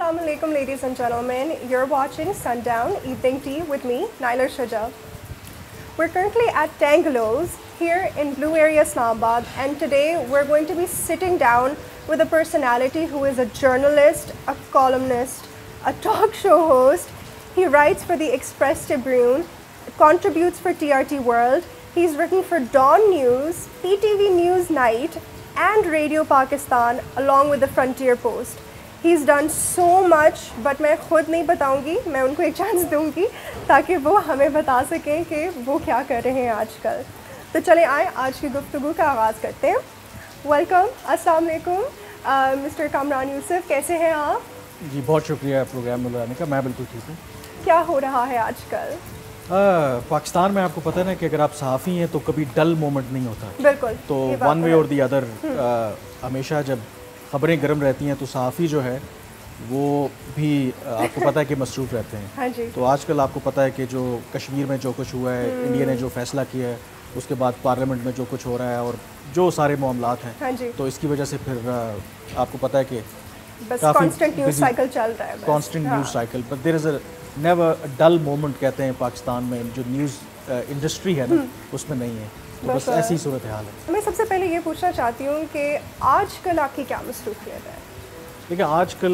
Assalamu alaikum, ladies and gentlemen. You're watching Sundown, Evening Tea with me, Naila Shuja. We're currently at Tangalo's here in Blue Area, Islamabad, and today we're going to be sitting down with a personality who is a journalist, a columnist, a talk show host. He writes for the Express Tribune, contributes for TRT World. He's written for Dawn News, PTV News Night, and Radio Pakistan, along with the Frontier Post. He's done so much, but मैं खुद नहीं बताऊंगी, मैं उनको एक chance दूंगी ताकि वो हमें बता सकें कि वो क्या कर रहे हैं आजकल. तो चलें आए आज की गुफ्तगू का आगाज़ करते हैं. वेलकम, अस्सलाम वालेकुम मिस्टर कमरान यूसुफ, कैसे हैं आप? जी बहुत शुक्रिया प्रोग्राम में बुलाने का. मैं बिल्कुल ठीक हूँ. क्या हो रहा है आजकल? पाकिस्तान में आपको पता है ना कि अगर आप सहाफ़ी हैं तो कभी डल मोमेंट नहीं होता. बिल्कुल. तो वन वे और दी अदर हमेशा जब ख़बरें गर्म रहती हैं तो सहाफ़ी जो है वो भी आपको पता है कि मसरूफ़ रहते हैं. हाँ जी. तो आजकल आपको पता है कि जो कश्मीर में जो कुछ हुआ है, इंडिया ने जो फ़ैसला किया है, उसके बाद पार्लियामेंट में जो कुछ हो रहा है और जो सारे मामलात हैं, हाँ जी. तो इसकी वजह से फिर आपको पता है कि बस कांस्टेंट न्यूज़ साइकिल चल रहा है. Constant news cycle, but there is a never a dull moment कहते हैं पाकिस्तान में. जो न्यूज़ इंडस्ट्री है ना उसमें नहीं है. तो बस ऐसी सूरत हाल है. मैं सबसे पहले ये पूछना चाहती हूँ कि आजकल आपकी क्या मसरूफियत है? देखिए आजकल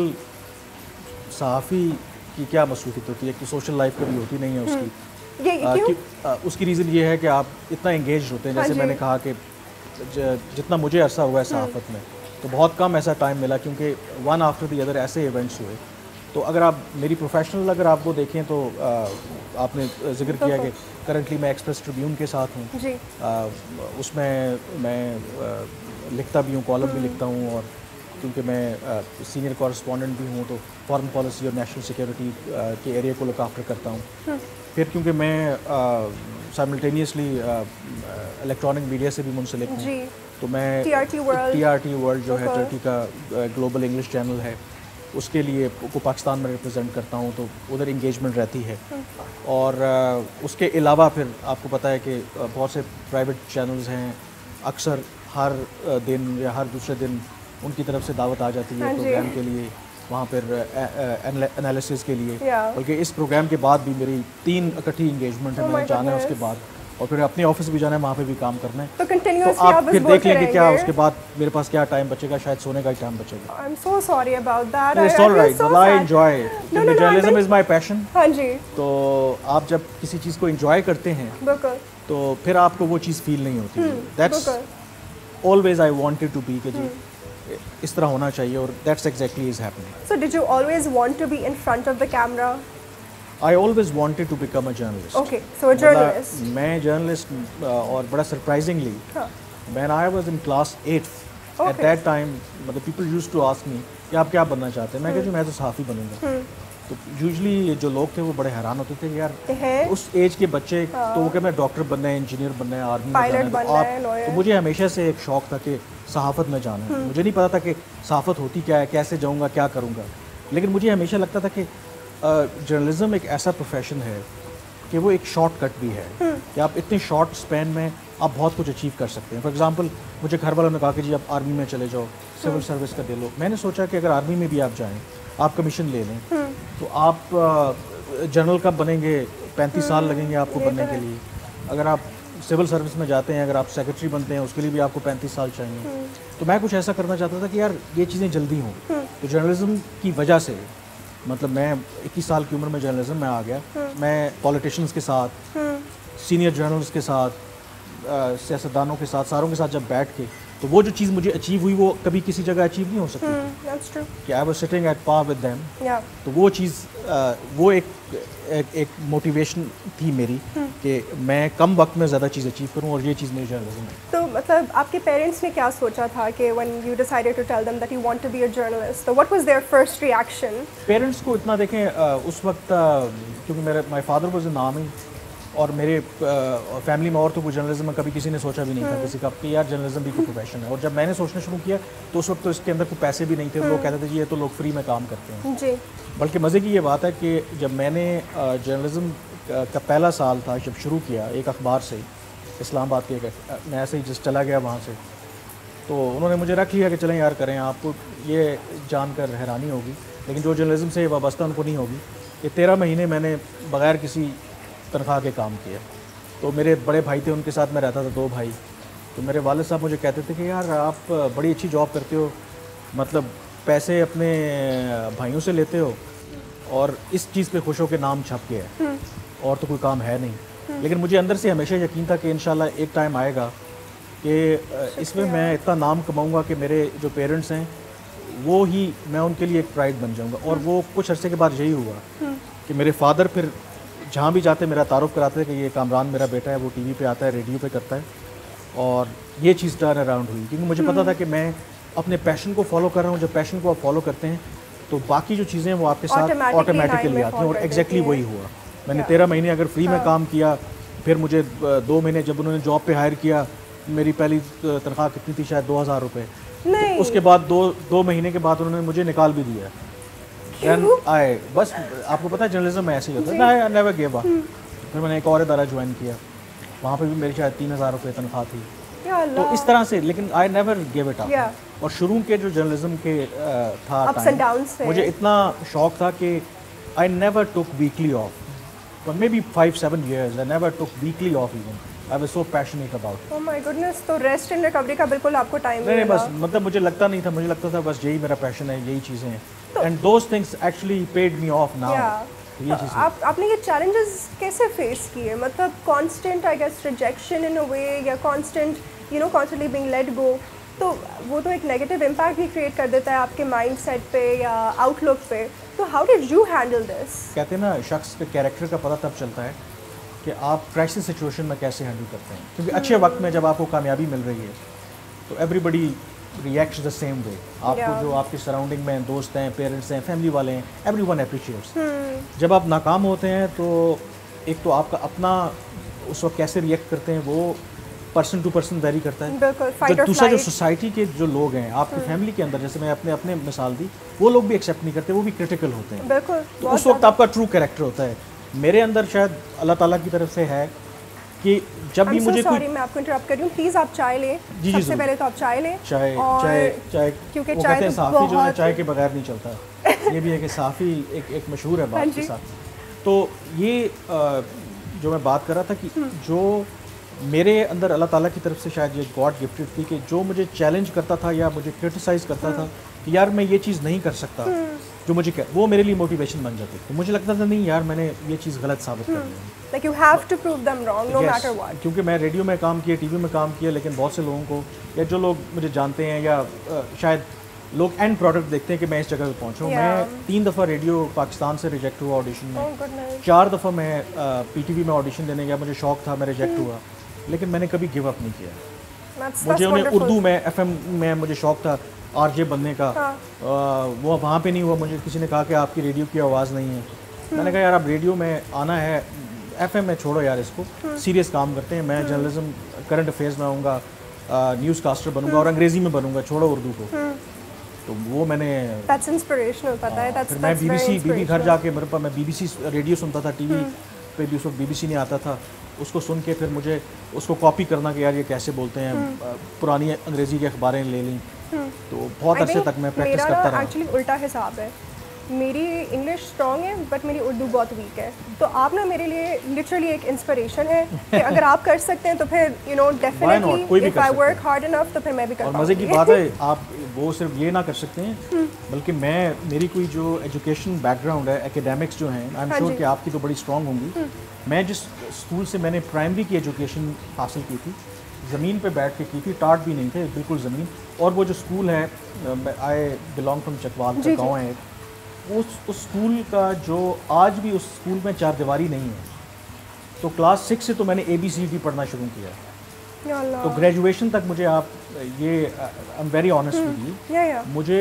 सहाफ़ी की क्या मसरूफियत होती है कि सोशल लाइफ कभी होती नहीं है उसकी. उसकी रीज़न ये है कि आप इतना इंगेज होते हैं. जैसे मैंने कहा कि जितना मुझे अरसा हुआ है सहाफ़त में तो बहुत कम ऐसा टाइम मिला क्योंकि वन आफ्टर दी अदर ऐसे इवेंट्स हुए. तो अगर आप मेरी प्रोफेशनल अगर आपको देखें तो आपने जिक्र किया कि करंटली मैं एक्सप्रेस ट्रिब्यून के साथ हूँ. उसमें मैं लिखता भी हूँ, कॉलम भी लिखता हूँ, और क्योंकि मैं सीनियर कॉरेस्पॉन्डेंट भी हूँ तो फॉरेन पॉलिसी और नेशनल सिक्योरिटी के एरिया को लुक आफ्टर करता हूँ. फिर क्योंकि मैं साइमल्टेनियसली इलेक्ट्रॉनिक मीडिया से भी मुंसलिक हूँ तो मैं TRT वर्ल्ड जो है टर्की का ग्लोबल इंग्लिश चैनल है उसके लिए को पाकिस्तान में रिप्रेजेंट करता हूँ. तो उधर इंगेजमेंट रहती है. और उसके अलावा फिर आपको पता है कि बहुत से प्राइवेट चैनल्स हैं, अक्सर हर दिन या हर दूसरे दिन उनकी तरफ से दावत आ जाती है प्रोग्राम के लिए, वहाँ पर एनालिसिस के लिए. बल्कि इस प्रोग्राम के बाद भी मेरी 3 इकट्ठी इंगेजमेंट है. मैंने जाना है उसके बाद और फिर अपने ऑफिस भी जाना है, वहाँ पे भी काम करना है. तो आप फिर देख लेंगे क्या उसके बाद मेरे पास क्या टाइम बचेगा. शायद सोने का ही टाइम बचेगा. I'm so sorry about that. It's all right. Well, I enjoy it. Journalism is my passion. हाँ जी. तो आप जब किसी चीज़ को enjoy करते हैं तो फिर आपको वो चीज़ फील नहीं होती. That's always I wanted to be कि जी इस तरह होना चाहिए और that's exactly is happening. So did you always want to be in front of the camera? I always wanted to become a journalist. Okay, so a journalist. मैं journalist और बड़ा surprisingly when I was in class 8th at that time मतलब people used to ask me कि आप क्या बनना चाहते हैं. मैं कहती मैं तो सहाफ़ी बनूंगा. तो यूजुअली जो लोग थे वो बड़े हैरान होते थे कि यार उस एज के बच्चे तो वो कहते हैं डॉक्टर बनना है, इंजीनियर बनना है, आर्मी में जाना है. तो मुझे हमेशा से एक शौक़ था कि सहाफ़त में जाना है. मुझे नहीं पता था कि सहाफ़त होती क्या है, कैसे जाऊँगा, क्या करूँगा. लेकिन मुझे हमेशा लगता था कि जर्नलिज़म एक ऐसा प्रोफेशन है कि वो एक शॉर्ट कट भी है कि आप इतने शॉर्ट स्पैन में आप बहुत कुछ अचीव कर सकते हैं. फॉर एग्जांपल मुझे घर वालों ने कहा कि जी आप आर्मी में चले जाओ, सिविल सर्विस का दे लो. मैंने सोचा कि अगर आर्मी में भी आप जाएं, आप कमीशन ले लें तो आप जनरल कब बनेंगे, 35 साल लगेंगे आपको बनने के लिए. अगर आप सिविल सर्विस में जाते हैं, अगर आप सेक्रेटरी बनते हैं उसके लिए भी आपको 35 साल चाहिए. तो मैं कुछ ऐसा करना चाहता था कि यार ये चीज़ें जल्दी हों. तो जर्नलिज़म की वजह से मतलब मैं 21 साल की उम्र में जर्नलिज्म में आ गया. मैं पॉलिटिशियंस के साथ, सीनियर जर्नलिस्ट के साथ, सियासतदानों के साथ, सारों के साथ जब बैठ के तो वो जो चीज़ मुझे अचीव हुई वो कभी किसी जगह अचीव नहीं हो सकती कि I was sitting at par with them. तो वो चीज़ वो एक मोटिवेशन थी मेरी कि मैं कम वक्त में ज़्यादा चीज़ अचीव करूँ और ये चीज़ मेरी जर्नलिज्म है. तो मतलब आपके पेरेंट्स ने क्या सोचा था कि when you decided to tell them that you want to be a journalist, तो what was their first reaction? Parents को इतना देखें उस वक्त क्योंकि मेरे my father was in army और मेरे फैमिली में और तो कोई जर्नलिज्म में कभी किसी ने सोचा भी नहीं था किसी का कि यार जर्नलिज्म भी कोई प्रोफेशन है. और जब मैंने सोचना शुरू किया तो उस वक्त तो इसके अंदर कोई पैसे भी नहीं थे. लोग कहते थे जी ये तो लोग फ्री में काम करते हैं जी. बल्कि मज़े की ये बात है कि जब मैंने जर्नलिज्म का पहला साल था जब शुरू किया एक अखबार से, इस्लामाबाद के मैं ऐसे ही जस्ट चला गया वहाँ से, तो उन्होंने मुझे रख लिया कि चलें यार करें. आपको ये जानकर हैरानी होगी لیکن جو جرنلزم سے وابستہ ان کو نہیں ہوگی. یہ 13 مہینے میں نے بغیر کسی تنخواہ کے کام کیا. تو میرے بڑے بھائی تھے, ان کے ساتھ میں رہتا تھا, 2 بھائی. تو میرے والد صاحب مجھے کہتے تھے کہ یار آپ بڑی اچھی جاب کرتے ہو, مطلب پیسے اپنے بھائیوں سے لیتے ہو اور اس چیز پہ خوش ہو کے نام چھپ کے ہے, اور تو کوئی کام ہے نہیں. لیکن مجھے اندر سے ہمیشہ یقین تھا کہ انشاءاللہ ایک ٹائم آئے گا کہ اس میں میں اتنا نام کماؤں گا کہ میرے جو پیرنٹس ہیں وہ ہی, میں ان کے لیے ایک پرائڈ بن جاؤں گا. اور وہ کچھ عرصے کے بعد یہی ہوا کہ میرے فادر پھر جہاں بھی جاتے میرا تعارف کراتے تھے کہ یہ کامران میرا بیٹا ہے, وہ ٹی وی پہ آتا ہے, ریڈیو پہ کرتا ہے. اور یہ چیز ٹرن اراؤنڈ ہوئی کیونکہ مجھے پتا تھا کہ میں اپنے پیشن کو فالو کر رہا ہوں. جب پیشن کو آپ فالو کرتے ہیں تو باقی جو چیزیں وہ آپ کے ساتھ آٹومیٹکلی آتی ہیں, اور ایگزیکٹلی وہی ہوا. میں نے 13 مہینے اگر فری میں کام کیا, پھر مجھے 2 مہینے جب انہوں نے جاب پہ ہائر کیا, میری پہلی تنخواہ کتنی تھی, شاید 2000 روپے. اس کے بعد 2 مہینے کے بعد انہوں نے مجھے نکال بھی دیا. آئے بس آپ کو پتا ہے جرنلزم میں ایسے ہی ہوتا ہے, آئی نیور گیو اپ. پھر میں نے ایک اور ادارہ جوائن کیا, وہاں پہ بھی میری شاید 3000 روپے تنخواہ تھی. تو اس طرح سے, لیکن I never give it up. اور شروع کے جو جرنلزم کے تھا مجھے اتنا شوق تھا کہ I never took weekly off. But maybe 5-7 years, I never took weekly off even. I was so passionate about it. Oh my goodness, تو ریسٹ اینڈ ریکوری کا بالکل آپ کو ٹائم نہیں, بس مطلب مجھے لگتا نہیں تھا, مجھے لگتا تھا بس یہی میرا پیشن ہے, یہی چیزیں ہیں. And those things actually paid me off now. آپ نے یہ چیلنجز کیسے فیس کیے, مطلب constant I guess rejection in a way, یا constant constantly being let go, تو وہ تو ایک نیگیٹو امپیکٹ بھی کریٹ کر دیتا ہے آپ کے مائنڈ سیٹ پہ یا آؤٹ لک پہ. تو how did you handle this? کہتے ہیں نا شخص کے کیریکٹر کا پتہ تب چلتا ہے کہ آپ کرائسس سچویشن میں کیسے ہینڈل کرتے ہیں. کیونکہ اچھے وقت میں جب آپ کو کامیابی مل رہی ہے تو everybody reacts the same way. آپ کو جو آپ کی سراؤنڈنگ میں دوست ہیں, پیرنٹس ہیں, فیملی والے ہیں, ایوری ون اپریشیٹس. جب آپ ناکام ہوتے ہیں تو ایک تو آپ کا اپنا اس وقت کیسے ریئیکٹ کرتے ہیں وہ پرسن ٹو پرسن ویری کرتا ہے. دوسرا جو سوسائٹی کے جو لوگ ہیں آپ کی فیملی کے اندر, جیسے میں اپنے مثال دی, وہ لوگ بھی ایکسیپٹ نہیں کرتے, وہ بھی کرٹیکل ہوتے ہیں. تو اس وقت آپ کا ٹرو کیریکٹر ہوتا ہے. میرے اندر شاید اللہ تعالیٰ کی طرف سے ہے کہ جب بھی مجھے سوری میں آپ کو انٹرپٹ کر رہی ہوں, پلیز آپ چائے لیں. سب سے پہلے تو آپ چائے لیں. چائے کیونکہ چائے صحافی جو ہے چائے کے بغیر نہیں چلتا. یہ بھی ہے کہ صحافی ایک مشہور ہے بات کے ساتھ. تو یہ جو میں بات کر رہا تھا کہ جو میرے اندر اللہ تعالیٰ کی طرف سے شاید یہ گاڈ گفٹڈ تھی کہ جو مجھے چیلنج کرتا تھا یا مجھے کرٹیسائز کرتا تھا کہ یار میں یہ چیز نہیں کر سکتا, جو مجھے وہ میرے لیے موٹیویشن بن جاتی. تو مجھے لگتا تھا نہیں یار میں نے یہ چیز غلط ثابت کر دی. کیونکہ میں ریڈیو میں کام کیا, ٹی وی میں کام کیا, لیکن بہت سے لوگوں کو یا جو لوگ مجھے جانتے ہیں یا شاید لوگ اینڈ پروڈکٹ دیکھتے ہیں کہ میں اس جگہ پہ پہنچا ہوں. میں 3 دفعہ ریڈیو پاکستان سے ریجیکٹ ہوا آڈیشن میں, 4 دفعہ میں پی ٹی وی میں آڈیشن دینے گیا, مجھے شوق تھا, میں ریجیکٹ ہوا, لیکن میں نے کبھی گیو اپ نہیں کیا. مجھے انہیں اردو میں ایف ایم میں مجھے شوق تھا آر جے بننے کا, وہ وہاں پہ نہیں ہوا. مجھے کسی نے کہا کہ آپ کی ریڈیو کی آواز نہیں ہے. میں نے کہا یار اب ریڈیو میں آنا ہے, ایف ایم میں چھوڑو یار, اس کو سیریس کام کرتے ہیں. میں جرنلزم کرنٹ افیئرز میں آؤں گا, نیوز کاسٹر بنوں گا اور انگریزی میں بنوں گا, چھوڑو اردو کو. تو وہ میں نے پھر میں بی بی گھر جا کے میرے پاس میں بی بی سی ریڈیو سنتا تھا, ٹی وی پہ بھی اس وقت بی بی سی نہیں آتا تھا. اس کو سن کے پھر مجھے اس کو کاپی کرنا کہ یار یہ کیسے بولتے ہیں, پرانی انگریزی کی اخباریں لے لیں. تو بہت عرصے تک میں پریکٹس کرتا رہا. ایکچولی الٹا حساب ہے, میری انگلش اسٹرانگ ہے بٹ میری اردو بہت ویک ہے. تو آپ نا میرے لیے لٹرلی ایک انسپریشن ہے کہ اگر آپ کر سکتے ہیں تو پھر definitely if I work hard enough تو پھر میں بھی کر پاؤں گی. اور مزے کی بات ہے آپ وہ صرف یہ نہ کر سکتے ہیں بلکہ میری کوئی جو ایجوکیشن بیک گراؤنڈ ہے, اکیڈیمکس جو ہیں, آئی ایم شیور کہ آپ کی تو بڑی اسٹرانگ ہوں گی. میں جس اسکول سے میں نے پرائمری کی ایجوکیشن حاصل کی تھی, زمین پہ بیٹھ کے کی تھی, ٹاٹ بھی نہیں تھے, بالکل زمین. اور وہ جو اسکول ہے, آئی بلانگ فرام چکوال کا گاؤں ہے, اس اسکول کا جو آج بھی اس اسکول میں 4 دیواری نہیں ہے. تو کلاس 6 سے تو میں نے ABCD پڑھنا شروع کیا. تو گریجویشن تک مجھے آپ یہ I am very honest with you, مجھے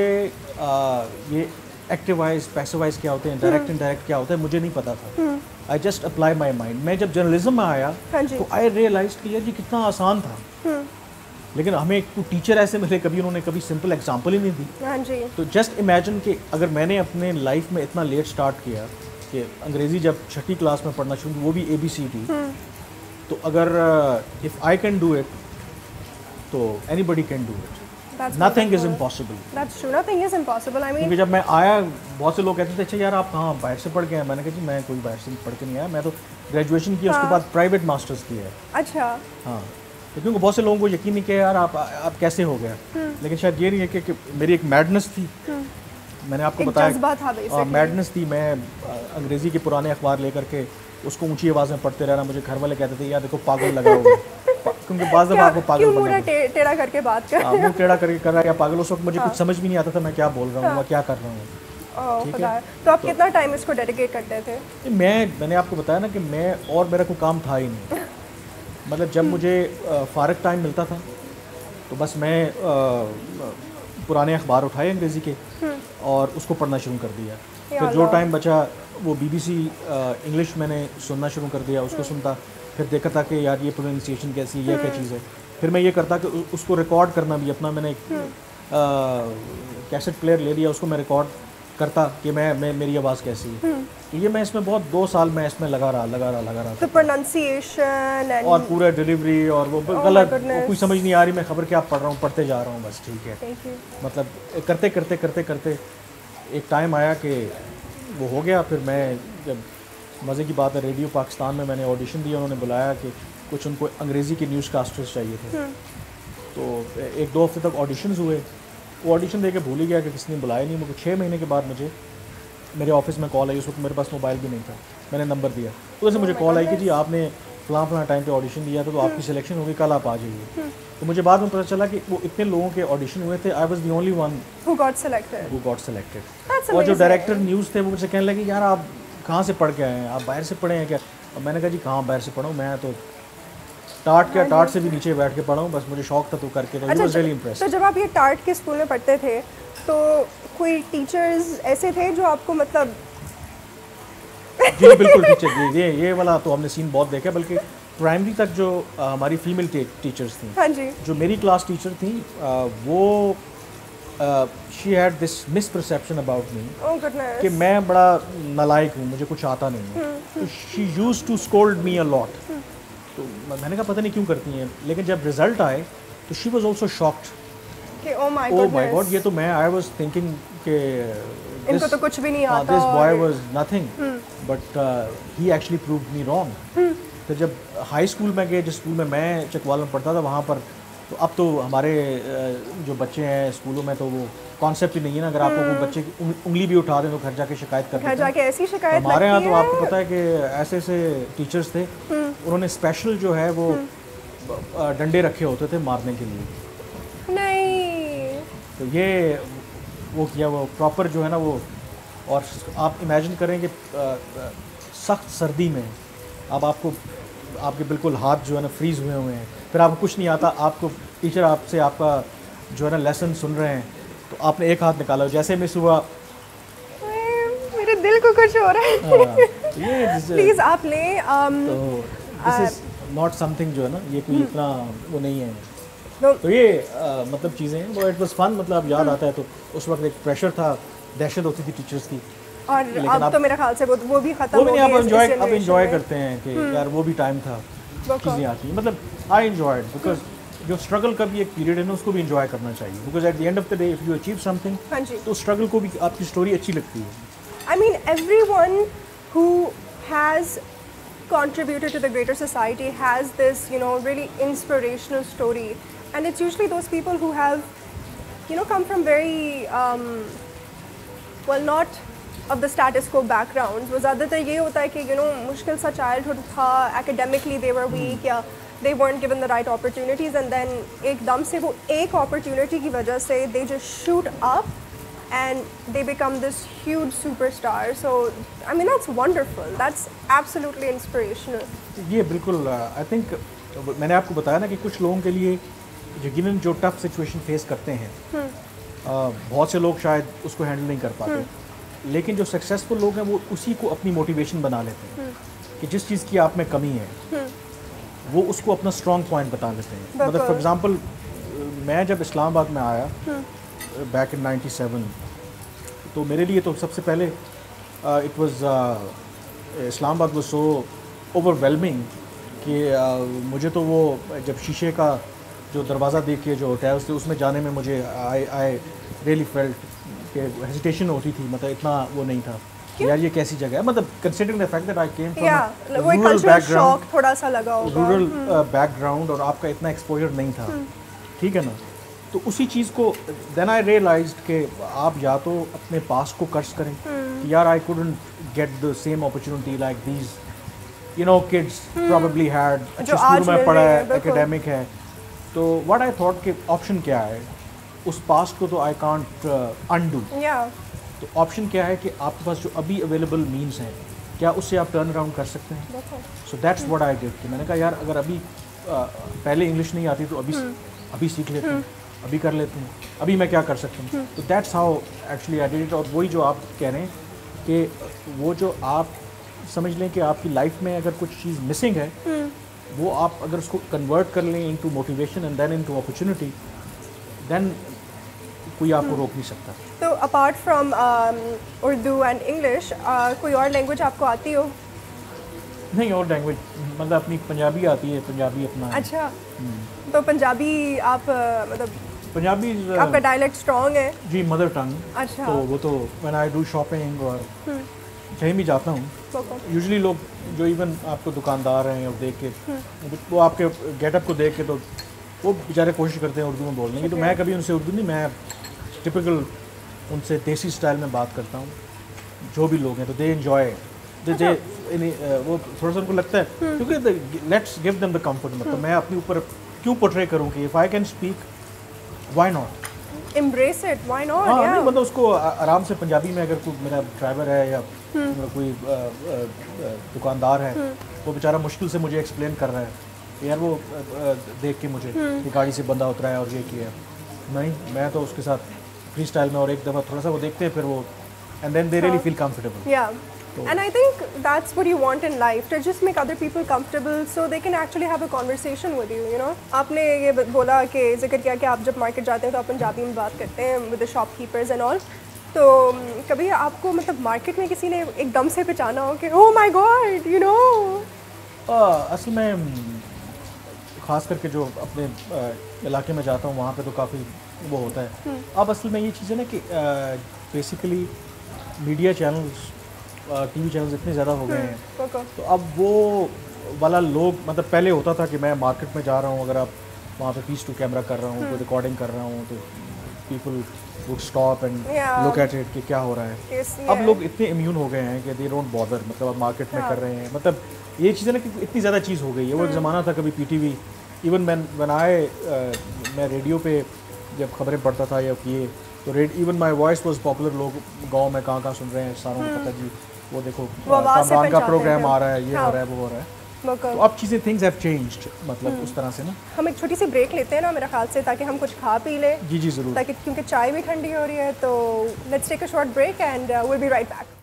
یہ ایکٹیو وائز پیسو وائز کیا ہوتے ہیں, ڈائریکٹ انڈائریکٹ کیا ہوتا ہے, مجھے نہیں پتا تھا. I just apply my mind. میں جب جرنلزم میں آیا تو آئی ریئلائز کہ یار یہ کتنا آسان تھا, لیکن ہمیں کوئی ٹیچر ایسے ملے کبھی انہوں نے کبھی سمپل ایگزامپل ہی نہیں دی. تو جسٹ امیجن کہ اگر میں نے اپنے لائف میں اتنا لیٹ اسٹارٹ کیا کہ انگریزی جب 6ٹھی کلاس میں پڑھنا شروع, وہ بھی ABCD, تو اگر if I can do it تو anybody can do it. nothing is impossible. That's true, nothing is impossible. I mean, کیونکہ جب میں آیا بہت سے لوگ کہتے تھے اچھا یار آپ کہاں باہر سے پڑھ کے ہیں. میں نے کہا جی میں کوئی باہر سے پڑھ کے نہیں آیا, میں تو گریجویشن کی اس کے بعد پرائیویٹ ماسٹرز کی ہے. اچھا ہاں, کیونکہ بہت سے لوگوں کو یقین نہیں کہ یار آپ کیسے ہو گیا, لیکن شاید یہ نہیں ہے کہ میری ایک میڈنس تھی. میں نے آپ کو بتایا میڈنس تھی. میں انگریزی کے پرانے اخبار لے کر کے اس کو اونچی آواز میں پڑھتے رہنا. مجھے گھر والے کہتے تھے یار دیکھو پاگل لگا ہوا ہے, کیونکہ بعض دفعہ آپ کو پاگل بننا ہے, ٹیڑھا کر کے بات کر منہ ٹیڑھا کر کے کر رہا ہے یا پاگل. اس وقت مجھے کچھ سمجھ بھی نہیں آتا تھا میں کیا بول رہا ہوں یا کیا کر رہا ہوں. ٹھیک ہے, تو آپ کتنا ٹائم اس کو ڈیڈیکیٹ کرتے تھے؟ میں نے آپ کو بتایا نا کہ میں اور میرا کوئی کام تھا ہی نہیں. مطلب جب مجھے فارغ ٹائم ملتا تھا تو بس میں پرانے اخبار اٹھائے انگریزی کے اور اس کو پڑھنا شروع کر دیا. پھر جو ٹائم بچا وہ BBC انگلش میں نے سننا شروع کر دیا, اس کو سنتا. پھر دیکھا تھا کہ یار یہ پروننسیشن کیسی ہے, یہ کیا چیز ہے. پھر میں یہ کرتا کہ اس کو ریکارڈ کرنا بھی اپنا. میں نے ایک کیسٹ پلیئر لے لیا, اس کو میں ریکارڈ کرتا کہ میری آواز کیسی ہے. تو یہ میں اس میں بہت 2 سال میں اس میں لگا رہا. تو پروننسیشن اور پورا ڈیلیوری اور وہ غلط, کوئی سمجھ نہیں آ رہی, میں خبر کیا پڑھ رہا ہوں, پڑھتے جا رہا ہوں بس. ٹھیک ہے, مطلب کرتے کرتے ایک ٹائم آیا کہ وہ ہو گیا. پھر میں جب مزے کی بات ہے ریڈیو پاکستان میں نے آڈیشن دیا, انہوں نے بلایا کہ کچھ ان کو انگریزی کے نیوز کاسٹرز چاہیے تھے. تو 1-2 ہفتے تک آڈیشنز ہوئے. وہ آڈیشن دے کے بھول ہی گیا کہ کسی نے بلایا نہیں. مجھے 6 مہینے کے بعد مجھے میرے آفس میں کال آئی. اس وقت میرے پاس موبائل بھی نہیں تھا, میں نے نمبر دیا. ادھر سے مجھے کال آئی کہ جی آپ نے فلاں ٹائم پہ آڈیشن دیا تھا تو آپ کی سلیکشن ہوگی, کل آپ آ جائیے. تو مجھے بعد میں پتہ چلا کہ وہ اتنے لوگوں کے آڈیشن ہوئے تھے, I was the only one who got selected. اور جو ڈائریکٹر نیوز تھے وہ مجھ سے کہنے لگے یار آپ کہاں سے پڑھ کے آئے ہیں, آپ باہر سے پڑھے ہیں کیا؟ اور میں نے کہا جی کہاں باہر سے پڑھا ہوں, میں تو ٹاٹ سے بھی نیچے بیٹھ کے پڑھا ہوں, بس مجھے شوق تھا تو کر کے. تو جب آپ یہ ٹاٹ کے اسکول میں پڑھتے تھے تو کوئی ٹیچرز ایسے تھے جو آپ کو مطلب جی بالکل ٹیچر, یہ والا تو ہم نے سین بہت دیکھا. بلکہ پرائمری تک جو ہماری فیمیل ٹیچرز تھیں, جو میری کلاس ٹیچر تھیں, وہ she had this misperception about me کہ میں بڑا نالائق ہوں, مجھے کچھ آتا نہیں ہے. تو she used to scold me a lot. تو میں نے کہا پتہ نہیں کیوں کرتی ہیں. لیکن جب رزلٹ آئے تو she was also shocked. Oh my god, یہ تو میں آئی واز تھنکنگ کہ ان کو تو کچھ بھی نہیں آتا. This boy was nothing but he actually proved me wrong. پھر جب ہائی اسکول میں گئے, جس اسکول میں چکوال میں پڑھتا تھا, وہاں پر تو اب تو ہمارے جو بچے ہیں اسکولوں میں تو وہ کانسیپٹ ہی نہیں ہے نا. اگر آپ کو کوئی بچے کی انگلی بھی اٹھا دیں تو گھر جا کے شکایت کرتے ہیں. ہمارے یہاں تو آپ کو پتہ ہے کہ ایسے ٹیچرس تھے, انہوں نے اسپیشل جو ہے وہ ڈنڈے رکھے ہوتے تھے مارنے کے لیے. نہیں تو یہ وہ کیا, وہ پراپر جو ہے نا وہ. اور آپ امیجن کریں کہ سخت سردی میں اب آپ کے بالکل ہاتھ جو ہے نا فریز ہوئے ہیں, پھر آپ کو کچھ نہیں آتا, آپ کو ٹیچر آپ کا جو ہے نا لیسن سن رہے ہیں, تو آپ نے ایک ہاتھ نکالا. جیسے مس ہوا میرے دل کو کچھ ہو رہا ہے. پلیز آپ لیں. دس از ناٹ سم تھنگ جو ہے نا, یہ کوئی اتنا وہ نہیں ہے. تو یہ مطلب چیزیں ہیں. اٹ واز فن, مطلب یاد آتا ہے تو اس وقت ایک پریشر تھا, دہشت ہوتی تھی ٹیچرس کی. اور اب تو میرے خیال سے وہ بھی ختم ہو گیا. اب انجوائے کرتے ہیں کہ یار وہ بھی ٹائم تھا, چیزیں آتی ہیں. مطلب آئی انجوائڈ بیکاز جو اسٹرگل کا بھی ایک پیریڈ ہے نا, اس کو بھی انجوائے کرنا چاہیے. Because at the end of the day if you achieve something تو اسٹرگل کو بھی آپ کی اسٹوری اچھی لگتی ہے. I mean, everyone who has contributed to the greater society has this, really inspirational story. And it's usually those people who have, come from very, not of the status quo backgrounds. وہ زیادہ تر یہ ہوتا ہے کہ, مشکل سا childhood تھا, academically they were weak, یا they weren't given the right opportunities, and then ایک دم سے وہ ایک opportunity کی وجہ سے they just shoot up and they become this huge superstar. So I mean that's wonderful, that's absolutely inspirational. یہ بالکل I think میں نے آپ کو بتایا نا کہ کچھ لوگوں کے لیے یقیناً جو ٹف سچویشن فیس کرتے ہیں, بہت سے لوگ شاید اس کو ہینڈل نہیں کر پاتے, لیکن جو سکسیزفل لوگ ہیں وہ اسی کو اپنی موٹیویشن بنا لیتے ہیں کہ جس چیز کی آپ میں کمی ہے وہ اس کو اپنا اسٹرانگ پوائنٹ بتا لیتے ہیں. مطلب فار ایگزامپل میں جب اسلام آباد میں آیا بیک ان 97, تو میرے لیے تو سب سے پہلے اٹ واز اسلام آباد واز سو اوور ویلمنگ کہ مجھے تو وہ جب شیشے کا جو دروازہ دیکھ کے جو ہوتا ہے اس میں جانے میں مجھے آئی ریئلی فیلٹ کہ ہیزیٹیشن ہوتی تھی, مطلب اتنا وہ نہیں تھا یار یہ کیسی جگہ ہے, مطلب considering the fact that I came from rural background, تھوڑا سا لگا ہوگا رورل بیک گراؤنڈ, اور آپ کا اتنا ایکسپوجر نہیں تھا, ٹھیک ہے نا. تو اسی چیز کو دین آئی ریئلائزڈ کہ آپ یا تو اپنے پاس کو قرض کریں کہ یار I couldn't get the same opportunity like these you know kids probably had, اچھے اسکول میں پڑھا ہے, اکیڈیمک ہے. تو واٹ آئی تھاٹ کہ آپشن کیا ہے, اس پاس کو تو آئی کانٹ انڈو. تو آپشن کیا ہے کہ آپ کے پاس جو ابھی اویلیبل مینس ہیں کیا اس سے آپ ٹرن اراؤنڈ کر سکتے ہیں. So that's what I did کہ میں نے کہا یار اگر ابھی پہلے انگلش نہیں آتی تو ابھی سیکھ لیتے ہیں, ابھی کر لیتے ہیں, ابھی میں کیا کر سکتا ہوں. تو that's how actually I did it. اور وہی جو آپ کہہ رہے ہیں کہ وہ جو آپ سمجھ لیں کہ آپ کی لائف میں اگر کچھ چیز مسنگ ہے وہ آپ اگر اس کو کنورٹ کر لیں into motivation and then into opportunity, then کوئی آپ کو روک نہیں سکتا. تو apart from Urdu and English کوئی اور لینگویج آپ کو آتی ہو؟ نہیں, اور لینگویج مطلب اپنی پنجابی آتی ہے, پنجابی اپنا. اچھا, تو پنجابی آپ مطلب پنجابی آپ کا ڈائلیکٹ اسٹرانگ ہے؟ جی, مدر ٹنگ. اچھا, تو وہ تو وین آئی ڈو شاپنگ اور کہیں بھی جاتا ہوں یوزلی لوگ جو ایون آپ کو دکاندار ہیں اور دیکھ کے وہ آپ کے گیٹ اپ کو دیکھ کے تو وہ بیچارے کوشش کرتے ہیں اردو میں بولنے کی. تو میں کبھی ان سے اردو نہیں, میں ٹپکل ان سے دیسی اسٹائل میں بات کرتا ہوں. جو بھی لوگ ہیں تو دے انجوائے, وہ تھوڑا سا ان کو لگتا ہے کیونکہ let's give them the comfort. مطلب میں اپنے اوپر کیوں پورٹرے کروں کہ if I can speak why not embrace it, why not. ہاں نہیں, مطلب اس کو آرام سے پنجابی میں اگر کوئی میرا ڈرائیور ہے یا کوئی دکاندار ہے وہ بیچارہ مشکل سے مجھے ایکسپلین کر رہا ہے یار وہ دیکھ کے مجھے کہ گاڑی سے بندہ اترا ہے اور یہ کیا ہے, نہیں میں تو اس کے ساتھ فری اسٹائل میں, اور ایک دفعہ تھوڑا سا وہ دیکھتے ہیں پھر وہ and then they really feel comfortable. And I think that's what you want in life, to just make other people comfortable so they can actually have a conversation with you, you know. آپ نے یہ بولا کہ ذکر کیا کہ آپ جب مارکیٹ جاتے ہیں تو آپ پنجابی میں بات کرتے ہیں with the shopkeepers and all. تو کبھی آپ کو مطلب مارکیٹ میں کسی نے ایک دم سے پہچانا ہو کہ oh my god, you know. اصل میں خاص کر کے جو اپنے علاقے میں جاتا ہوں وہاں پہ تو کافی وہ ہوتا ہے. اب اصل میں یہ چیز ہے نا کہ basically media channels TV channels اتنے زیادہ ہو گئے ہیں تو اب وہ والا لوگ, مطلب پہلے ہوتا تھا کہ میں مارکیٹ میں جا رہا ہوں, اگر آپ وہاں پہ پیس ٹو کیمرہ کر رہا ہوں, کوئی ریکارڈنگ کر رہا ہوں تو people would stop and look at it کہ کیا ہو رہا ہے. اب لوگ اتنے امیون ہو گئے ہیں کہ دے ڈونٹ بادر, مطلب اب مارکیٹ میں کر رہے ہیں. مطلب یہ چیزیں نا کہ اتنی زیادہ چیز ہو گئی ہے. وہ ایک زمانہ تھا کبھی PTV, even when I میں ریڈیو پہ جب خبریں پڑھتا تھا یا یہ تو even my voice was popular, لوگ گاؤں میں کہاں کہاں سن رہے ہیں, ساروں کو پتہ جی وہ دیکھو کامران کا پروگرام آ رہا ہے, یہ ہو رہا ہے, وہ ہو رہا ہے. تو اب چیزیں تھنگز ہیو چینجڈ, مطلب اس طرح سے نا. ہم ایک چھوٹی سی بریک لیتے ہیں نا میرے خیال سے, تاکہ ہم کچھ کھا پی لیں. جی ضرور, تاکہ کیونکہ چائے بھی ٹھنڈی ہو رہی ہے. تو let's take a short break and we'll be right back.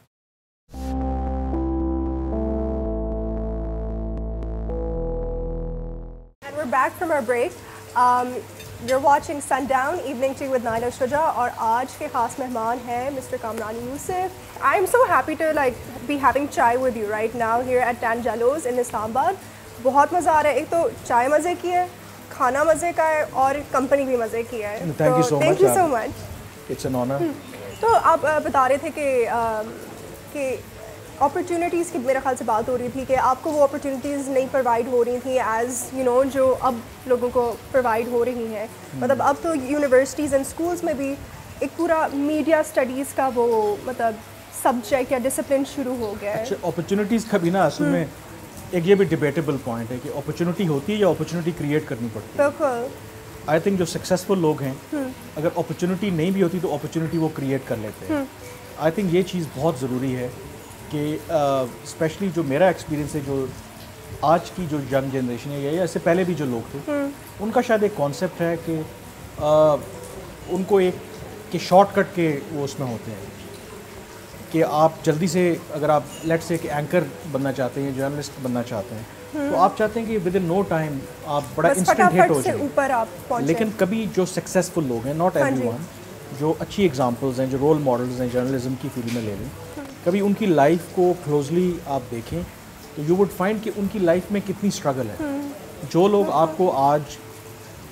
And we are back from our break. You're watching Sundown, Evening Tea with Naila Shuja, اور آج کے خاص مہمان ہیں Mr. Kamran Yousaf. I'm so happy to be having chai with you right now here at Tanjalos in Islamabad. بہت مزہ آ رہا ہے. ایک تو چائے مزے کی ہے, کھانا مزے کا ہے, اور کمپنی بھی مزے کی ہے. Thank you so much. It's an honor. تو آپ بتا رہے تھے کہ اپرچونیٹیز کی میرے خیال سے بات ہو رہی تھی کہ آپ کو وہ اپرچونیٹیز نہیں پرووائڈ ہو رہی تھیں ایز یو نو جو اب لوگوں کو پرووائڈ ہو رہی ہیں. مطلب اب تو یونیورسٹیز اینڈ اسکولس میں بھی ایک پورا میڈیا اسٹڈیز کا وہ مطلب سبجیکٹ یا ڈسپلن شروع ہو گیا ہے. اچھا, اپرچونیٹیز کا بھی نا اصل میں ایک یہ بھی ڈبیٹیبل پوائنٹ ہے کہ اپرچونیٹی ہوتی ہے یا اپرچونیٹی کریٹ کرنی پڑتی ہے. بالکل. آئی تھنک جو سکسیزفل لوگ ہیں اگر اپرچونیٹی نہیں بھی ہوتی تو اپرچونیٹی وہ کریٹ کر لیتے ہیں. آئی تھنک یہ چیز بہت ضروری ہے کہ اسپیشلی جو میرا ایکسپیرینس ہے, جو آج کی جو ینگ جنریشن ہے یا اس سے پہلے بھی جو لوگ تھے ان کا شاید ایک کانسیپٹ ہے کہ ان کو ایک کہ شارٹ کٹ کے وہ اس میں ہوتے ہیں کہ آپ جلدی سے اگر آپ لیٹ سے ایک اینکر بننا چاہتے ہیں, جرنلسٹ بننا چاہتے ہیں تو آپ چاہتے ہیں کہ ود ان نو ٹائم آپ بڑا انسٹنٹ ہٹ ہو جائیں. لیکن کبھی جو سکسیزفل لوگ ہیں, ناٹ ایوری ون, جو اچھی ایگزامپلز ہیں, جو رول ماڈلز ہیں جرنلزم کی فیلڈ میں لے لیں, کبھی ان کی لائف کو کلوزلی آپ دیکھیں تو یو وڈ فائنڈ کہ ان کی لائف میں کتنی اسٹرگل ہے. جو لوگ آپ کو آج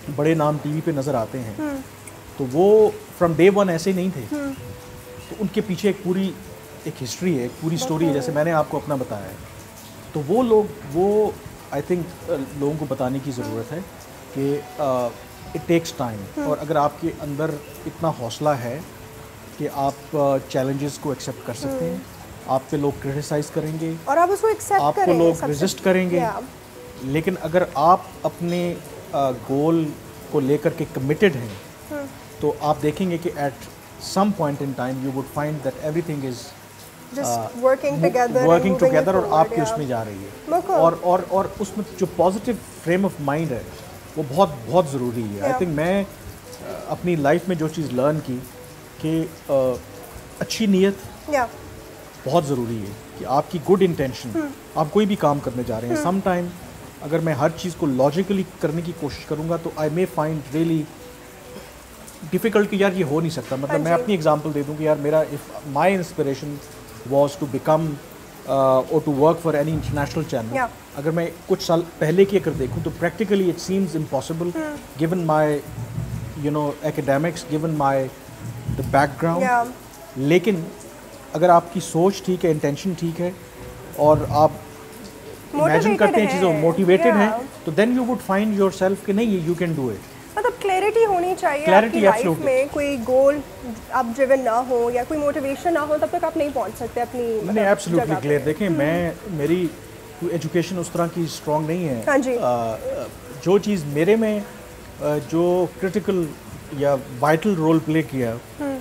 بڑے نام ٹی وی پہ نظر آتے ہیں تو وہ فرام ڈے ون ایسے نہیں تھے, تو ان کے پیچھے ایک پوری ایک ہسٹری ہے, ایک پوری اسٹوری ہے, جیسے میں نے آپ کو اپنا بتایا ہے. تو وہ لوگ وہ آئی تھنک لوگوں کو بتانے کی ضرورت ہے کہ اٹ ٹیکس ٹائم, اور اگر آپ کے اندر اتنا حوصلہ ہے کہ آپ چیلنجز کو ایکسیپٹ کر سکتے ہیں, آپ پہ لوگ کرٹیسائز کریں گے اور آپ اس کو ایکسیپٹ آپ کو لوگ ریزسٹ کریں گے, لیکن اگر آپ اپنے گول کو لے کر کے کمیٹڈ ہیں تو آپ دیکھیں گے کہ at some point in time you would find that everything is working together اور آپ کی اس میں جا رہی ہے, اور اس میں جو پازیٹیو فریم آف مائنڈ ہے وہ بہت بہت ضروری ہے. آئی تھنک میں اپنی لائف میں جو چیز لرن کی کہ اچھی نیت بہت ضروری ہے, کہ آپ کی گڈ انٹینشن, آپ کوئی بھی کام کرنے جا رہے ہیں, سم ٹائم اگر میں ہر چیز کو لاجیکلی کرنے کی کوشش کروں گا تو I may find really difficult کہ یار یہ ہو نہیں سکتا. مطلب میں اپنی ایگزامپل دے دوں کہ یار میرا my inspiration was to become or to work for any international channel. اگر میں کچھ سال پہلے کی اگر دیکھوں تو practically it seems impossible given my you know academics, given my the background. لیکن اگر آپ کی سوچ ٹھیک ہے, انٹینشن ٹھیک ہے, اور آپ امیجن کرتے ہیں چیزوں موٹیویٹڈ ہیں, تو then you would find yourself کہ نہیں یو کین ڈو اٹ. مطلب کلیئرٹی ہونی چاہیے آپ کی لائف میں, کوئی گول آپ ڈریون نہ ہو یا کوئی موٹیویشن نہ ہو تب تک آپ نہیں پہنچ سکتے اپنی. نہیں ایبسلیوٹلی کلیئر. دیکھیں میں میری ایجوکیشن اس طرح کی اسٹرانگ نہیں ہے. ہاں جی. جو چیز میرے میں جو کرٹیکل یا وائٹل رول پلے کیا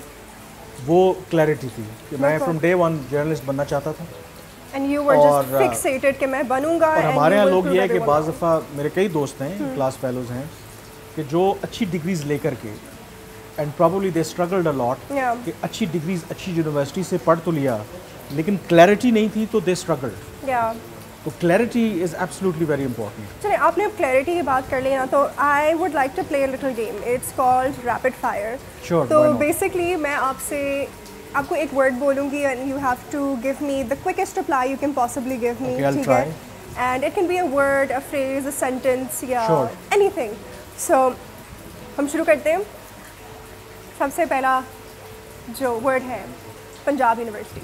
وہ کلیئرٹی تھی کہ میں فرام ڈے ون جرنلسٹ بننا چاہتا تھا. And you were just fixated کہ میں بنوں گا. اور ہمارے یہاں لوگ یہ ہے کہ بعض دفعہ میرے کئی دوست ہیں کلاس فیلوز ہیں کہ جو اچھی ڈگریز لے کر کے and probably they struggled a lot کہ اچھی ڈگریز اچھی یونیورسٹی سے پڑھ تو لیا لیکن کلیئرٹی نہیں تھی تو دے اسٹرگلڈ. تو clarity is absolutely very important. چلیں آپ نے اب کلیئرٹی کی بات کر لی نا, تو I would like to play a little game. It's called rapid fire. تو بیسکلی میں آپ کو ایک ورڈ بولوں گی and you have to give me the quickest reply you can possibly give me. ٹھیک ہے, and it can be a word, a phrase, a sentence یا اینی تھنگ. سو ہم شروع کرتے ہیں. سب سے پہلا جو ورڈ ہے Punjab university.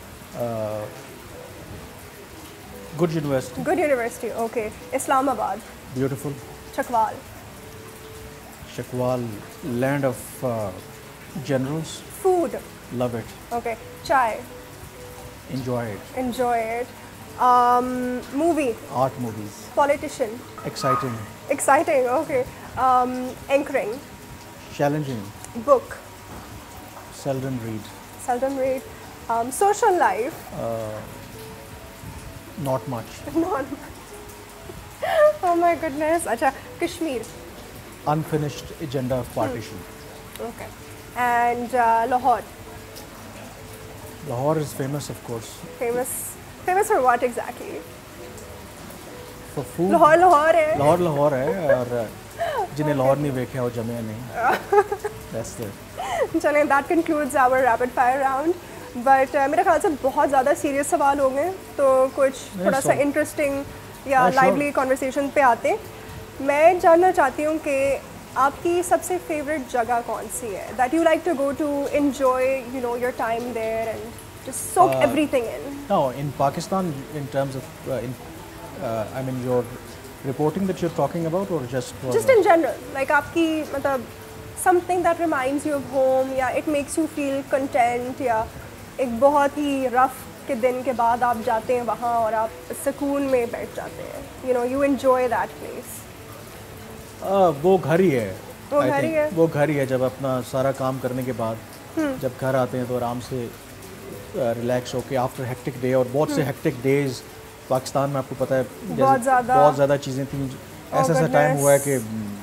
Good university. Good university. Okay. Islamabad. Beautiful. Chakwal. Chakwal land of generals. Food. Love it. Okay. Chai. Enjoy it. Enjoy it. Movie. Art movies. Politician. Exciting. Exciting. Okay. Anchoring. Challenging. Book. Seldom read. Seldom read. Social life. Not much. Not much. Oh my goodness. Acha. Kashmir. Unfinished agenda of partition. Okay. And Lahore. Lahore is famous, of course. Famous for what exactly? For food. Lahore ہے. Lahore ہے, اور جنہیں لاہور نہیں دیکھا وہ جمع نہیں. That's it. چلیں, that concludes our rapid fire round. But میرے خیال سے بہت زیادہ سیریس سوال ہوں گے, تو کچھ تھوڑا سا انٹرسٹنگ یا لائولی کنورسیشن پہ آتے. میں جاننا چاہتی ہوں کہ آپ کی سب سے فیوریٹ جگہ کون سی ہے that you like to go to enjoy you know your time there and just soak everything in. No in Pakistan in terms of I mean your reporting that you are talking about or just in general like آپ کی مطلب something that reminds you of home یا it makes you feel content, یا ایک بہت ہی رف کے دن کے بعد آپ جاتے ہیں وہاں اور آپ سکون میں بیٹھ جاتے ہیں, you know you enjoy that place. وہ گھر ہی ہے. وہ گھر ہی ہے جب اپنا سارا کام کرنے کے بعد جب گھر آتے ہیں تو آرام سے ریلیکس ہو کے آفٹر ہیکٹک ڈے, اور بہت سے ہیکٹک ڈیز پاکستان میں آپ کو پتہ ہے بہت زیادہ چیزیں تھیں. ایسا ٹائم ہوا ہے کہ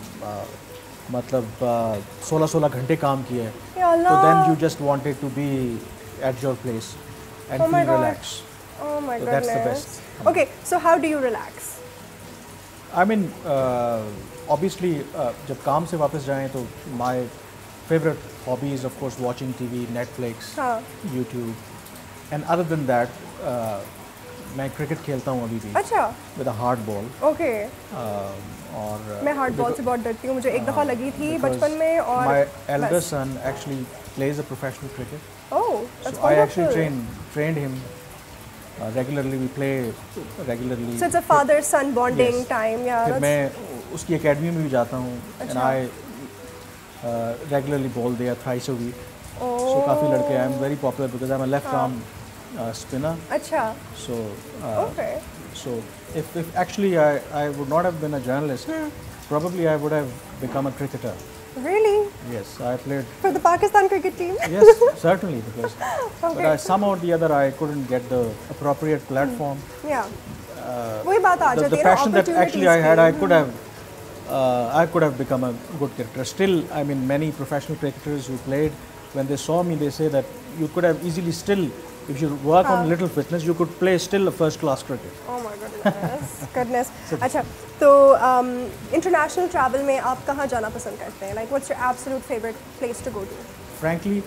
مطلب 16 گھنٹے کام کیا ہے, تو then you just wanted to be at your place and feel relax. That's the best. Okay, so how do you relax? I mean obviously جب کام سے واپس جائیں تو my favourite hobbies of course watching TV, Netflix, YouTube, and other than that میں cricket کھیلتا ہوں ابھی بھی. اچھا. With a hard ball. Okay. اور میں ہارڈ بال سے بہت ڈرتی ہوں, مجھے ایک دفعہ لگی تھی بچپن میں. اور my elder son actually plays a professional cricket. Oh, that's so I actually wonderful. trained him regularly. We play regularly. So it's a father-son bonding Yes. time. Yeah. پھر That's... میں اس کی اکیڈمی میں بھی جاتا ہوں. And I regularly bowl there thrice a week. So کافی لڑکے. I'm very popular because I'm a left arm spinner. اچھا. So Okay. so if actually I would not have been a journalist, probably I would have become a cricketer. Really? Yes, I played. For the Pakistan cricket team? Yes, certainly, because Okay. but somehow or the other I couldn't get the appropriate platform. Yeah. وہی بات آ The جاتی ہے. passion that actually I had, I could have become a good cricketer. Still, I mean, many professional cricketers who played, when they saw me, they say that you could have easily still, if you work on little fitness, you could play still a first class cricket. Oh my goodness. اچھا, تو international travel میں آپ کہاں جانا پسند کرتے ہیں؟ Like what's your absolute favorite place to go to? Frankly,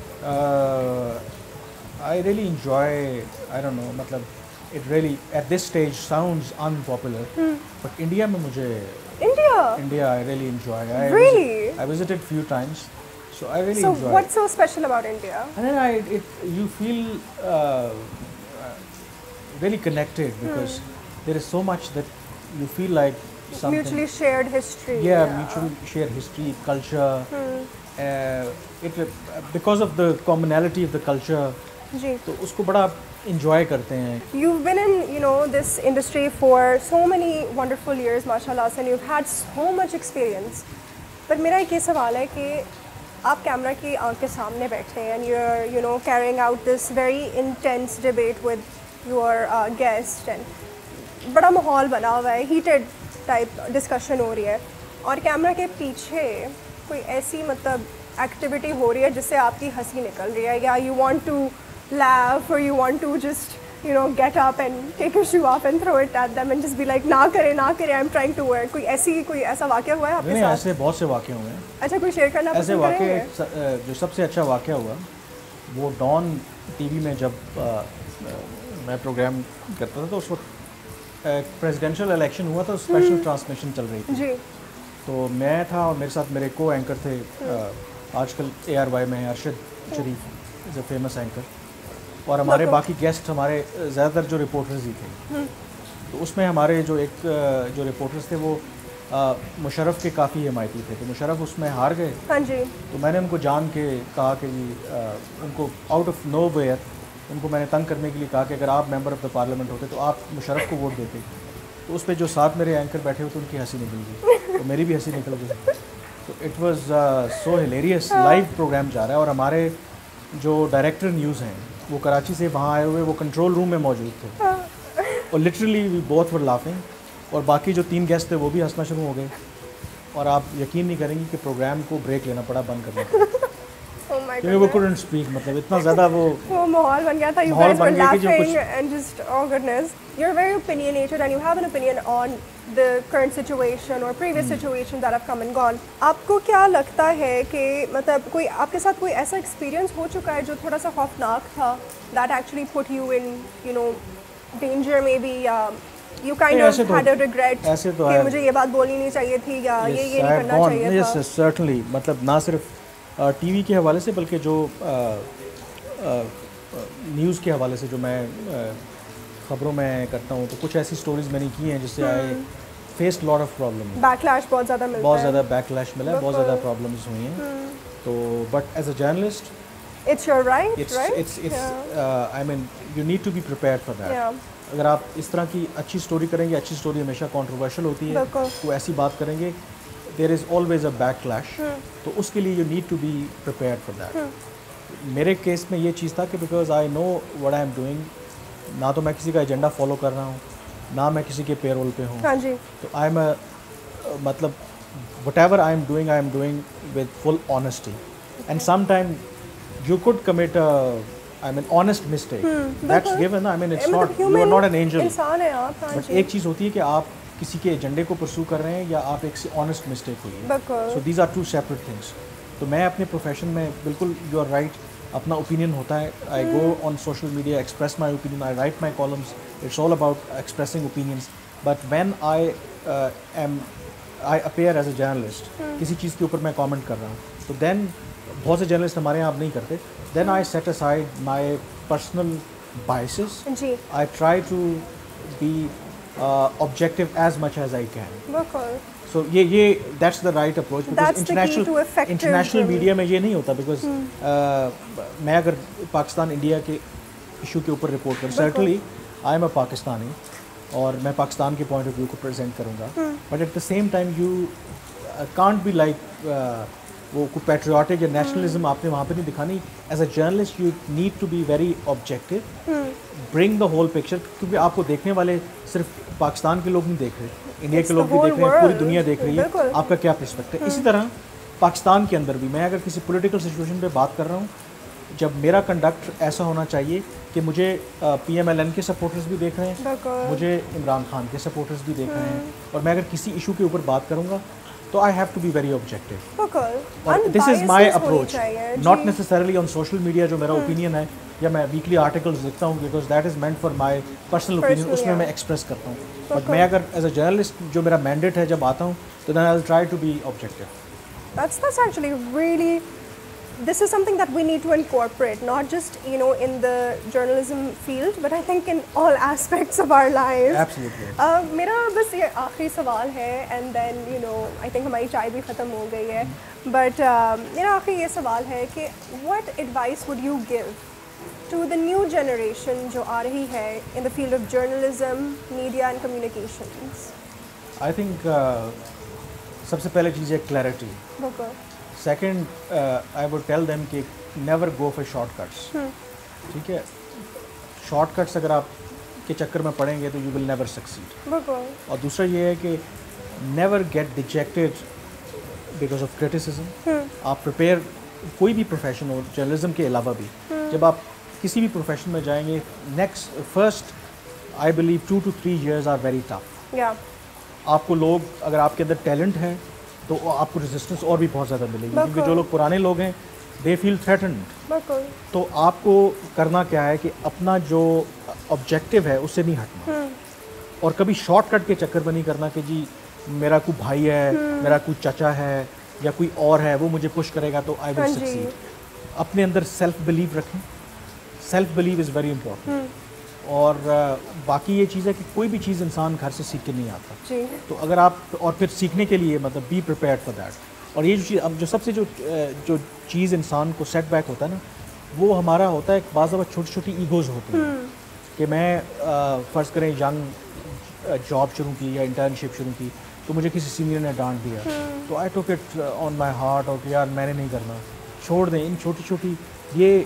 I really enjoy, I don't know, matlab, it really at this stage sounds unpopular, but India mein mujhe India I really enjoy. Really? I visited few times, so I really So enjoy. what's so special about India? And then you feel really connected because there is so much that you feel like something. Mutually shared history. Yeah, mutually shared history, culture. Because of the commonality of the culture. جی. تو اس کو بڑا enjoy کرتے ہیں. You've been in, this industry for so many wonderful years, mashallah, and you've had so much experience. But میرا ایک یہ سوال ہے کہ آپ کیمرہ کی آنکھ کے سامنے بیٹھے ہیں and you're, carrying out this very intense debate with your guest, and بڑا ماحول بنا ہوا ہے, heated type discussion ہو رہی ہے, اور کیمرہ کے پیچھے کوئی ایسی مطلب ایکٹیویٹی ہو رہی ہے جس سے آپ کی ہنسی نکل رہی ہے, یا you want to laugh or you want to just get up and take your shoe off and throw it at them and just be like نہ کرے I'm trying to work. کوئی ایسا واقعہ ہوا ہے آپ کے ساتھ؟ ایسے بہت سے واقعے ہوئے ہیں. اچھا, کوئی شیئر کرنا ایسے پسند کریں گے؟ واقعے جو سب سے اچھا واقعہ ہوا وہ ڈان ٹی وی میں جب میں پروگرام کرتا تھا تو اس وقت پریزیڈینشیل الیکشن ہوا تھا, اسپیشل ٹرانسمیشن چل رہی تھی. جی. تو میں تھا اور میرے ساتھ میرے کو اینکر تھے, آج کل ARY میں ہیں, Arshad Sharif is a famous anchor, اور ہمارے باقی گیسٹ ہمارے زیادہ تر جو رپورٹرز ہی تھے. تو اس میں ہمارے جو رپورٹرز تھے وہ مشرف کے کافی حمایتی تھے. تو مشرف اس میں ہار گئے. ہاں جی. تو میں نے ان کو جان کے کہا کہ جی ان کو آؤٹ آف نو ویئر ان کو میں نے تنگ کرنے کے لیے کہا کہ اگر آپ ممبر آف دا پارلیمنٹ ہوتے تو آپ مشرف کو ووٹ دیتے. تو اس پہ جو ساتھ میرے اینکر بیٹھے ہوئے تھے ان کی ہنسی نکل گئی, تو میری بھی ہنسی نکل گئی. تو it was so hilarious. Live program جا رہا ہے اور ہمارے جو ڈائریکٹر نیوز ہیں وہ کراچی سے وہاں آئے ہوئے, وہ کنٹرول روم میں موجود تھے, اور literally we both were laughing, اور باقی جو 3 گیسٹ تھے وہ بھی ہنسنا شروع ہو گئے, اور آپ یقین نہیں کریں گے کہ پروگرام کو بریک لینا پڑا, بند کرنا پڑا, کیونکہ وہ couldn't speak. مطلب اتنا زیادہ وہ ماحول بن گیا تھا. You guys were laughing and just, oh goodness. You're very opinionated and you have an opinion on the current situation or previous situations that have come and gone. آپ کو کیا لگتا ہے کہ مطلب کوئی آپ کے ساتھ کوئی ایسا ایکسپیرینس ہو چکا ہے جو تھوڑا سا خوفناک تھا, that actually put you in danger maybe, you kind of had a regret کہ مجھے یہ بات بولنی نہیں چاہیے تھی یا یہ نہیں کرنا چاہیے تھا؟ Yes, certainly. مطلب نہ صرف ٹی وی کے حوالے سے بلکہ جو نیوز کے حوالے سے جو میں خبروں میں کرتا ہوں, تو کچھ ایسی سٹوریز میں نے کی ہیں جس سے I face lot of problem. Backlash بہت زیادہ بیکلیش ملا ہے, بہت زیادہ پرابلمس ہوئی ہیں. تو but as a journalist it's your right, it's I mean you need to be prepared for that. اگر آپ اس طرح کی اچھی سٹوری کریں گے, اچھی سٹوری ہمیشہ کنٹروورشل ہوتی ہے, تو ایسی بات کریں گے there is always a backlash, تو اس کے لیے you need to be prepared for that. میرے کیس میں یہ چیز تھا کہ because I know what I am doing, نہ تو میں کسی کا ایجنڈا فالو کر رہا ہوں, نہ میں کسی کے پیرول پہ ہوں. تو I am مطلب whatever I am doing with full honesty, and sometimes you could commit an honest mistake. That's given. I mean it's not, you are not an angel. انسان ہیں آپ. But ایک چیز ہوتی ہے کہ آپ کسی کے ایجنڈے کو پرسو کر رہے ہیں یا آپ ایک آنیسٹ مسٹیک ہوئی ہے. So these are 2 separate things. تو میں اپنے پروفیشن میں بالکل یو آر رائٹ, اپنا اوپینین ہوتا ہے. I go on social media, express my opinion, I write my columns, it's all about expressing opinions. But when I appear as a journalist, کسی چیز کے اوپر میں کامنٹ کر رہا ہوں, تو دین بہت سے جرنلسٹ ہمارے یہاں آپ نہیں کرتے, then I set aside my personal biases. I try to be objective as much as I can. So that's the right approach, because international media میں یہ نہیں ہوتا, because میں اگر پاکستان انڈیا کے ایشو کے اوپر رپورٹ کروں, certainly I am a Pakistani اور میں پاکستان کے پوائنٹ آف ویو کو پریزنٹ کروں گا, but at the same time you can't be like وہ کوئی پیٹریوٹک یا نیشنلزم آپ نے وہاں پہ نہیں دکھانی. As a journalist you need to be very objective, bring the whole picture, کیونکہ آپ کو دیکھنے والے صرف پاکستان کے لوگ نہیں دیکھ رہے, انڈیا کے لوگ بھی دیکھ رہے ہیں, پوری دنیا دیکھ رہی ہے آپ کا کیا پرسپیکٹو ہے. اسی طرح پاکستان کے اندر بھی میں اگر کسی پولیٹیکل سچویشن پہ بات کر رہا ہوں, جب میرا کنڈکٹ ایسا ہونا چاہیے کہ مجھے پی ایم ایل این کے سپورٹرز بھی دیکھ رہے ہیں, مجھے عمران خان کے سپورٹرز بھی دیکھ رہے ہیں, اور میں اگر کسی ایشو کے اوپر بات کروں گا تو I have to be very objective. اور this is my approach, not necessarily on social media جو میرا اوپینین ہے, یا میں ویکلی آرٹیکلز لکھتا ہوں because that is meant for my personal opinion, اس میں ایکسپریس کرتا ہوں. بٹ میں اگر ایز اے جرنلسٹ جو میرا مینڈیٹ ہے جب آتا ہوں, تو then I will try to be objective. That's actually really, this is something that we need to incorporate, not just, in the journalism field, but I think in all aspects of our lives. Absolutely. میرا بس یہ آخری سوال ہے, and then, I think ہماری چائے بھی ختم ہو گئی ہے, but میرا آخری یہ سوال ہے کہ what advice would you give to the new generation جو آ رہی ہے in the field of journalism, media and communications? I think سب سے پہلے چیز ہے clarity. Second I would tell them کہ never go for short cuts. ٹھیک ہے, شارٹ کٹس اگر آپ کے چکر میں پڑیں گے تو یو ول نیور سکسیڈ. اور دوسرا یہ ہے کہ never get dejected because of criticism. آپ پریپیئر, کوئی بھی پروفیشن ہو, جرنلزم کے علاوہ بھی, جب آپ کسی بھی پروفیشن میں جائیں گے, first I believe 2 to 3 years are very tough. آپ کو لوگ, اگر آپ کے اندر ٹیلنٹ ہے تو آپ کو ریزسٹنس اور بھی بہت زیادہ ملے گی, کیونکہ جو لوگ پرانے لوگ ہیں دے فیل تھریٹنڈ. تو آپ کو کرنا کیا ہے کہ اپنا جو آبجیکٹیو ہے اس سے نہیں ہٹنا, اور کبھی شارٹ کٹ کے چکر میں نہیں کرنا کہ جی میرا کوئی بھائی ہے, میرا کوئی چچا ہے, یا کوئی اور ہے, وہ مجھے پش کرے گا تو آئی ول سکسیڈ. اپنے اندر سیلف بلیو رکھیں, self belief is very important. اور باقی یہ چیز ہے کہ کوئی بھی چیز انسان گھر سے سیکھ کے نہیں آتا, تو اگر آپ, اور پھر سیکھنے کے لیے مطلب بی پریپیئرڈ فار دیٹ. اور یہ جو چیز, اب جو سب سے جو چیز انسان کو سیٹ بیک ہوتا ہے نا, وہ ہمارا ہوتا ہے بعض دفعہ چھوٹی چھوٹی ایگوز ہوتی ہیں, کہ میں فرض کریں ینگ جاب شروع کی یا انٹرنشپ شروع کی, تو مجھے کسی سینئر نے ڈانٹ دیا, تو آئی took it on my heart, اور کہ یار میں نے نہیں کرنا, چھوڑ دیں. ان چھوٹی چھوٹی یہ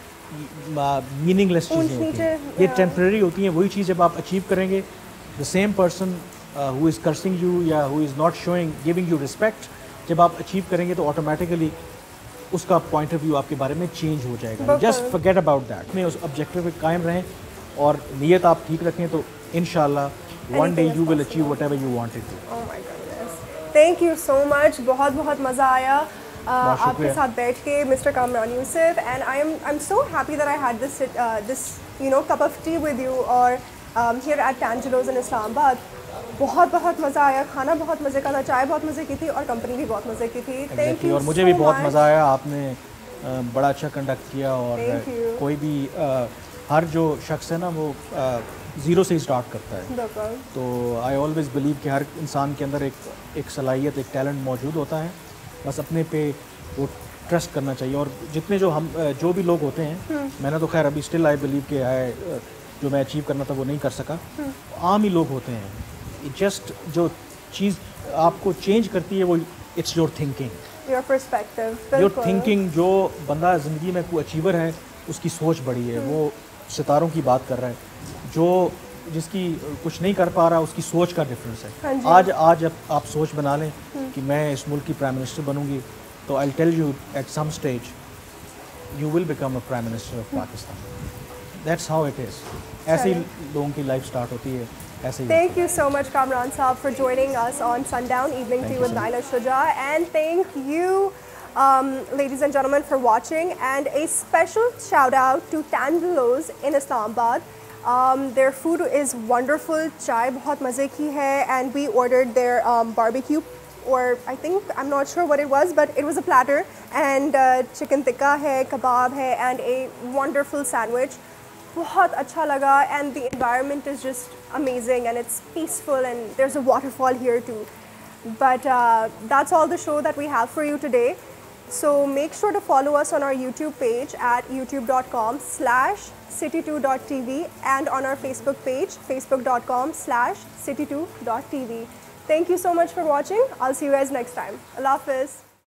میننگ لیس چیزیں ہوتی ہیں, یہ ٹیمپریری ہوتی ہیں. وہی چیز جب آپ اچیو کریں گے, the same person who is cursing you یا who is not showing giving you respect, جب آپ اچیو کریں گے تو آٹومیٹیکلی اس کا پوائنٹ آف ویو آپ کے بارے میں چینج ہو جائے گا. Just forget about that. میں اس آبجیکٹیو پہ قائم رہیں اور نیت آپ ٹھیک رکھیں, تو انشاءاللہ one day you will achieve whatever you wanted to. Thank you so much, بہت بہت مزہ آیا آپ کے ساتھ بیٹھ کے, mister Kamran Yusuf, and I am so happy that I had this cup of tea with you, اور here at Tangelos in Islamabad. بہت بہت مزہ آیا, کھانا بہت مزے کا تھا, چائے بہت مزے کی تھی, اور کمپنی بھی بہت مزے کی تھی. Thank you. اور مجھے بھی بہت مزہ آیا, آپ نے بڑا اچھا کنڈکٹ کیا, اور کوئی بھی ہر جو شخص ہے نا وہ زیرو سے ہی اسٹارٹ کرتا ہے, تو آئی آلویز بلیو کہ ہر انسان کے اندر ایک صلاحیت, ایک ٹیلنٹ موجود ہوتا ہے, بس اپنے پہ وہ ٹرسٹ کرنا چاہیے. اور جتنے جو بھی لوگ ہوتے ہیں, میں نے تو خیر ابھی اسٹل آئی بلیو کہ جو میں اچیو کرنا تھا وہ نہیں کر سکا, عام ہی لوگ ہوتے ہیں. جسٹ جو چیز آپ کو چینج کرتی ہے وہ it's your thinking, your perspective, your thinking. جو بندہ زندگی میں کوئی اچیور ہے اس کی سوچ بڑی ہے, وہ ستاروں کی بات کر رہا ہے. جو جس کی کچھ نہیں کر پا رہا اس کی سوچ کا ڈفرینس ہے. آج آپ سوچ بنا لیں کہ میں اس ملک کی پرائم منسٹر بنوں گی, تو I tell you at some stage you will become a prime minister of Pakistan. That's how it is. ایسے ہی لوگوں کی لائف اسٹارٹ ہوتی ہے. Thank you so much, Kamran Saab, for joining us on Sundown Evening Tea with Naila Shuja, and thank you ladies and gentlemen, for watching, and a special shout out to Tangelos in Islamabad. Their food is wonderful. Chai bahut maze ki hai, and we ordered their barbecue, or I think, I'm not sure what it was, but it was a platter, and chicken tikka hai, kebab hai, and a wonderful sandwich. Bahut acha laga, and the environment is just amazing, and it's peaceful, and there's a waterfall here too. But that's all the show that we have for you today. So make sure to follow us on our YouTube page at youtube.com/city2.tv and on our Facebook page, facebook.com/city2.tv. Thank you so much for watching. I'll see you guys next time. Allah Hafiz.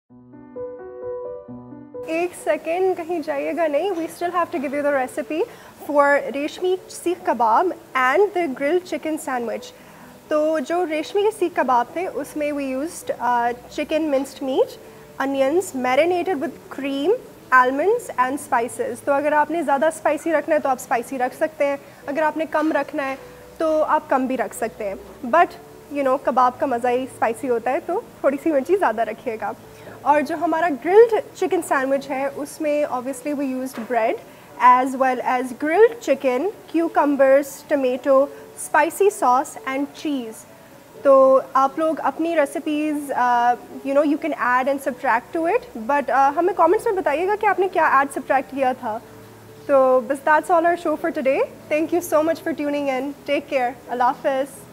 एक second कहीं जाइएगा नहीं. We still have to give you the recipe for रेशमी सीख कबाब and the grilled chicken sandwich. तो जो रेशमी के सीख कबाब थे उसमें we used chicken minced meat, onions marinated with cream, almonds and spices. तो अगर आपने ज़्यादा स्पाइसी रखना है तो आप स्पाइसी रख सकते हैं, अगर आपने कम रखना है तो आप कम भी रख सकते हैं. बट यू नो कबाब का मज़ा ही स्पाइसी होता है, तो थोड़ी सी मिर्ची ज़्यादा रखिएगा. और जो हमारा ग्रिल्ड चिकन सैंडविच है उसमें obviously we used bread as well as grilled chicken, cucumbers, tomato, spicy sauce and cheese. तो आप लोग अपनी recipes you know you can add and subtract to it, but हमें कमेंट्स में बताइएगा कि आपने क्या ऐड सब्ट्रैक्ट किया था. तो बस that's all our show for today. Thank you so much for tuning in. Take care. अल्लाह हाफ़िज़.